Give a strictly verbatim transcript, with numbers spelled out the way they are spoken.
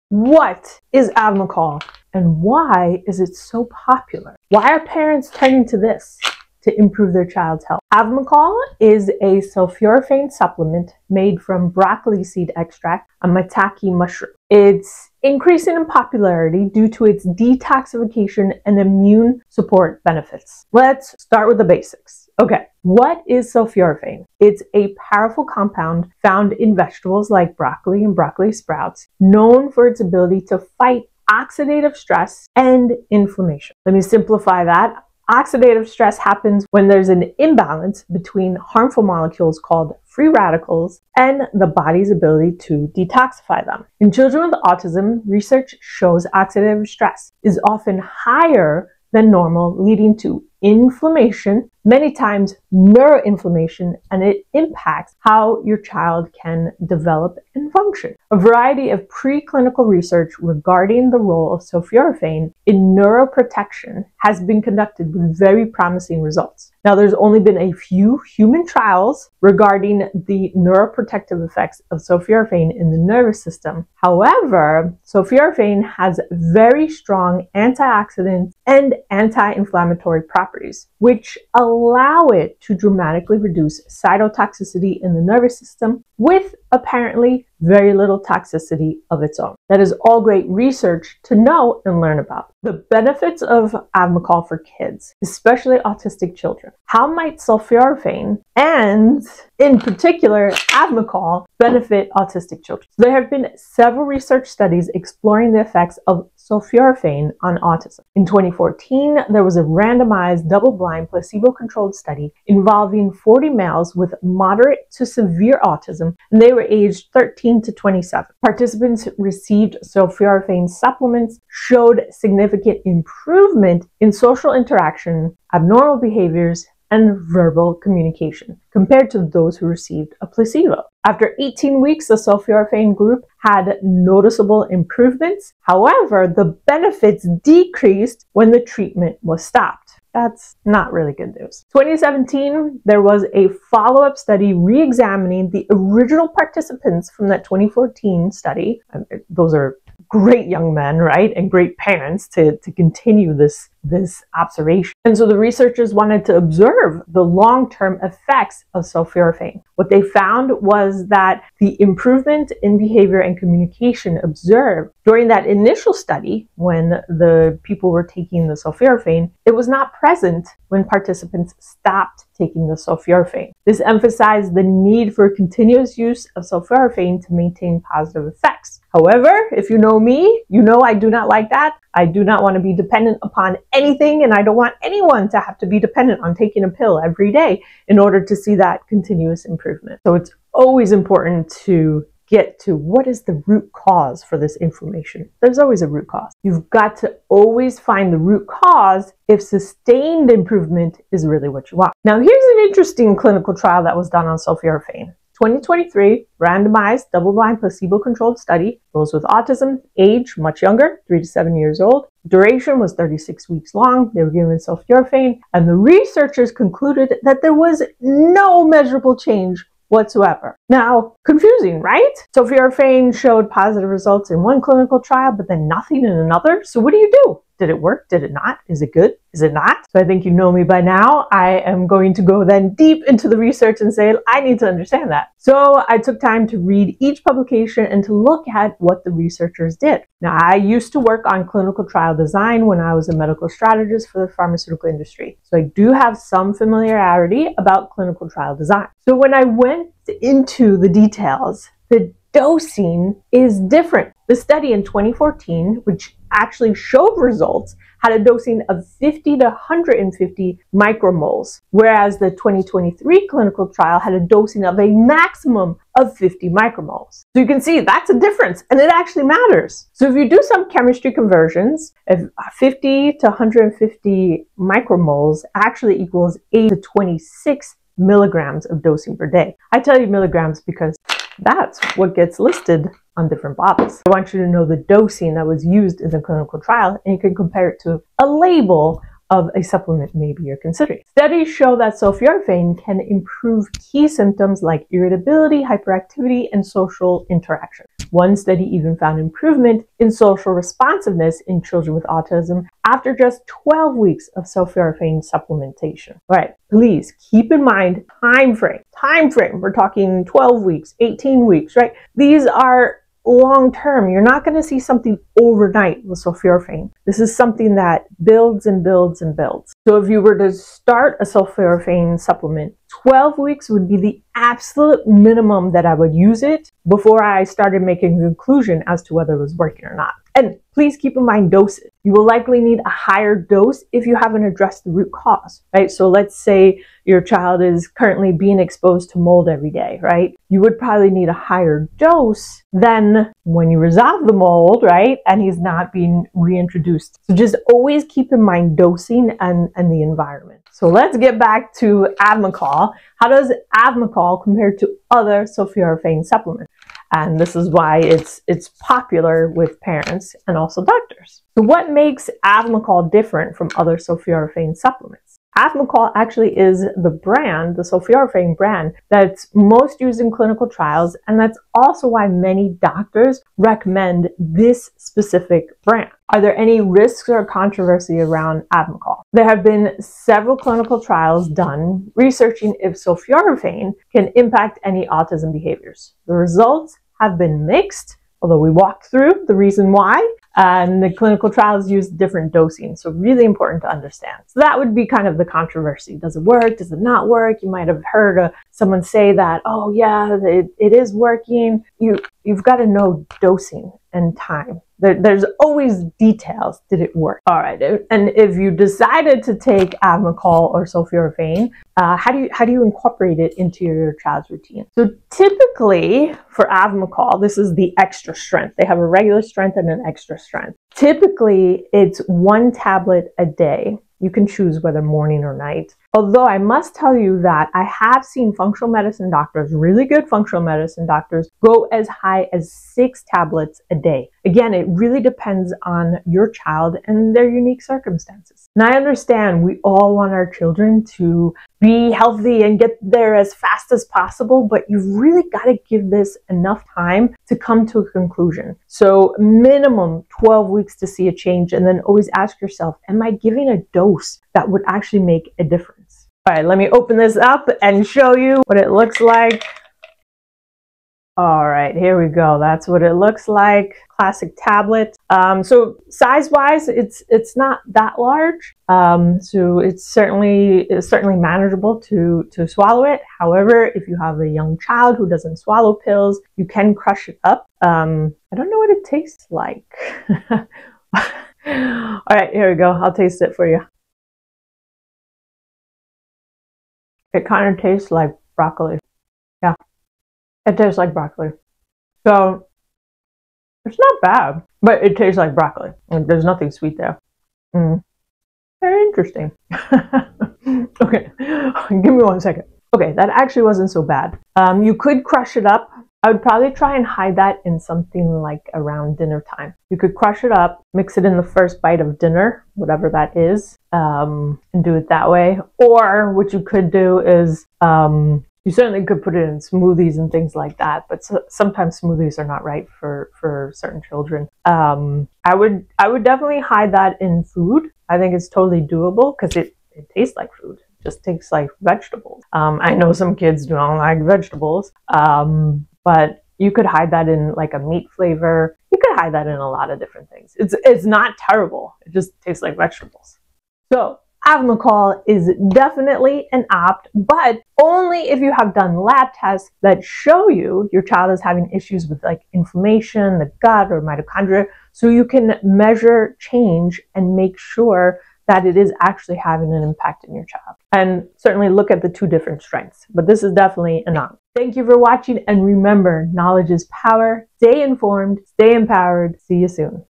What is Avmacol and why is it so popular? Why are parents turning to this to improve their child's health? Avmacol is a sulforaphane supplement made from broccoli seed extract, a maitake mushroom. It's increasing in popularity due to its detoxification and immune support benefits. Let's start with the basics. Okay, what is sulforaphane? It's a powerful compound found in vegetables like broccoli and broccoli sprouts, known for its ability to fight oxidative stress and inflammation. Let me simplify that. Oxidative stress happens when there's an imbalance between harmful molecules called free radicals and the body's ability to detoxify them. In children with autism, research shows oxidative stress is often higher than normal, leading to inflammation, many times neuroinflammation, and it impacts how your child can develop and function. A variety of preclinical research regarding the role of sulforaphane in neuroprotection has been conducted with very promising results. Now, there's only been a few human trials regarding the neuroprotective effects of sulforaphane in the nervous system. However, sulforaphane has very strong antioxidant and anti-inflammatory properties, which allow it to dramatically reduce cytotoxicity in the nervous system with apparently very little toxicity of its own. That is all great research to know and learn about. The benefits of Avmacol for kids, especially autistic children. How might sulforaphane and, in particular, Avmacol benefit autistic children? There have been several research studies exploring the effects of sulforaphane on autism. In twenty fourteen, there was a randomized, double-blind, placebo-controlled study involving forty males with moderate to severe autism, and they were aged thirteen to twenty-seven. Participants received sulforaphane supplements, showed significant improvement in social interaction, abnormal behaviors, and verbal communication compared to those who received a placebo. After eighteen weeks, the sulforaphane group had noticeable improvements. However, the benefits decreased when the treatment was stopped. That's not really good news. twenty seventeen, there was a follow-up study re-examining the original participants from that twenty fourteen study. Those are great young men, right? And great parents to, to continue this, this observation. And so the researchers wanted to observe the long-term effects of sulforaphane. What they found was that the improvement in behavior and communication observed during that initial study when the people were taking the sulforaphane, it was not present when participants stopped taking the sulforaphane. This emphasized the need for continuous use of sulforaphane to maintain positive effects. However, if you know me, you know I do not like that. I do not want to be dependent upon anything, and I don't want anyone to have to be dependent on taking a pill every day in order to see that continuous improvement. So it's always important to get to what is the root cause for this inflammation. There's always a root cause. You've got to always find the root cause if sustained improvement is really what you want. Now, here's an interesting clinical trial that was done on sulforaphane. twenty twenty-three, randomized, double-blind, placebo-controlled study. Those with autism, age much younger, three to seven years old. Duration was thirty-six weeks long. They were given sulforaphane, and the researchers concluded that there was no measurable change whatsoever. Now, confusing, right? Sulforaphane showed positive results in one clinical trial, but then nothing in another. So what do you do? Did it work? Did it not? Is it good? Is it not? So I think you know me by now. I am going to go then deep into the research and say, I need to understand that. So I took time to read each publication and to look at what the researchers did. Now, I used to work on clinical trial design when I was a medical strategist for the pharmaceutical industry. So I do have some familiarity about clinical trial design. So when I went into the details, the dosing is different. The study in twenty fourteen, which actually showed results, had a dosing of fifty to one hundred fifty micromoles, whereas the twenty twenty-three clinical trial had a dosing of a maximum of fifty micromoles. So you can see that's a difference, and it actually matters. So if you do some chemistry conversions, if fifty to one hundred fifty micromoles actually equals eight to twenty-six milligrams of dosing per day. I tell you milligrams because that's what gets listed on different bottles. I want you to know the dosing that was used in the clinical trial, and you can compare it to a label of a supplement maybe you're considering. Studies show that sulforaphane can improve key symptoms like irritability, hyperactivity, and social interaction. One study even found improvement in social responsiveness in children with autism after just twelve weeks of sulforaphane supplementation. All right, please keep in mind time frame. Time frame, we're talking twelve weeks, eighteen weeks, right? These are long term. You're not going to see something overnight with sulforaphane. This is something that builds and builds and builds. So if you were to start a sulforaphane supplement, twelve weeks would be the absolute minimum that I would use it before I started making a conclusion as to whether it was working or not. And please keep in mind dosage. You will likely need a higher dose if you haven't addressed the root cause, right? So let's say your child is currently being exposed to mold every day, right? You would probably need a higher dose than when you resolve the mold, right? And he's not being reintroduced. So just always keep in mind dosing and, and the environment. So let's get back to Avmacol. How does Avmacol compare to other sulforaphane supplements? And this is why it's it's popular with parents and also doctors. So what makes Avmacol different from other sulforaphane supplements? Avmacol actually is the brand, the sulforaphane brand, that's most used in clinical trials, and that's also why many doctors recommend this specific brand. Are there any risks or controversy around Avmacol? There have been several clinical trials done researching if sulforaphane can impact any autism behaviors. The results have been mixed, although we walked through the reason why, and the clinical trials use different dosing, so really important to understand. So that would be kind of the controversy. Does it work? Does it not work? You might have heard uh, someone say that, oh yeah, it, it is working. You, you've got to know dosing and time. There, there's always details. Did it work? All right, and if you decided to take Avmacol or sulforaphane, uh, how do you how do you incorporate it into your child's routine? So typically for Avmacol, this is the extra strength. They have a regular strength and an extra strength. Typically, it's one tablet a day. You can choose whether morning or night. Although I must tell you that I have seen functional medicine doctors, really good functional medicine doctors, go as high as six tablets a day. Again, it really depends on your child and their unique circumstances. And I understand we all want our children to be healthy and get there as fast as possible, but you've really got to give this enough time to come to a conclusion. So minimum twelve weeks to see a change, and then always ask yourself, am I giving a dose that would actually make a difference? All right, let me open this up and show you what it looks like. All right, here we go. That's what it looks like. Classic tablet. Um, so size-wise, it's it's not that large. Um, so it's certainly it's certainly manageable to to swallow it. However, if you have a young child who doesn't swallow pills, you can crush it up. Um, I don't know what it tastes like. All right, here we go. I'll taste it for you. It kind of tastes like broccoli. Yeah, it tastes like broccoli. So it's not bad, but it tastes like broccoli. Like, there's nothing sweet there. Mm. Very interesting. Okay, give me one second. Okay, that actually wasn't so bad. Um, you could crush it up. I would probably try and hide that in something like around dinner time. You could crush it up, mix it in the first bite of dinner, whatever that is, um, and do it that way. Or what you could do is, um, you certainly could put it in smoothies and things like that, but so, sometimes smoothies are not right for, for certain children. Um, I would I would definitely hide that in food. I think it's totally doable because it, it tastes like food. It just tastes like vegetables. Um, I know some kids don't like vegetables. Um, But you could hide that in like a meat flavor. You could hide that in a lot of different things. It's, it's not terrible. It just tastes like vegetables. So Avmacol is definitely an opt, but only if you have done lab tests that show you your child is having issues with like inflammation, the gut, or mitochondria, so you can measure change and make sure that it is actually having an impact in your child. And certainly look at the two different strengths, but this is definitely an opt. Thank you for watching, and remember, knowledge is power. Stay informed, stay empowered. See you soon.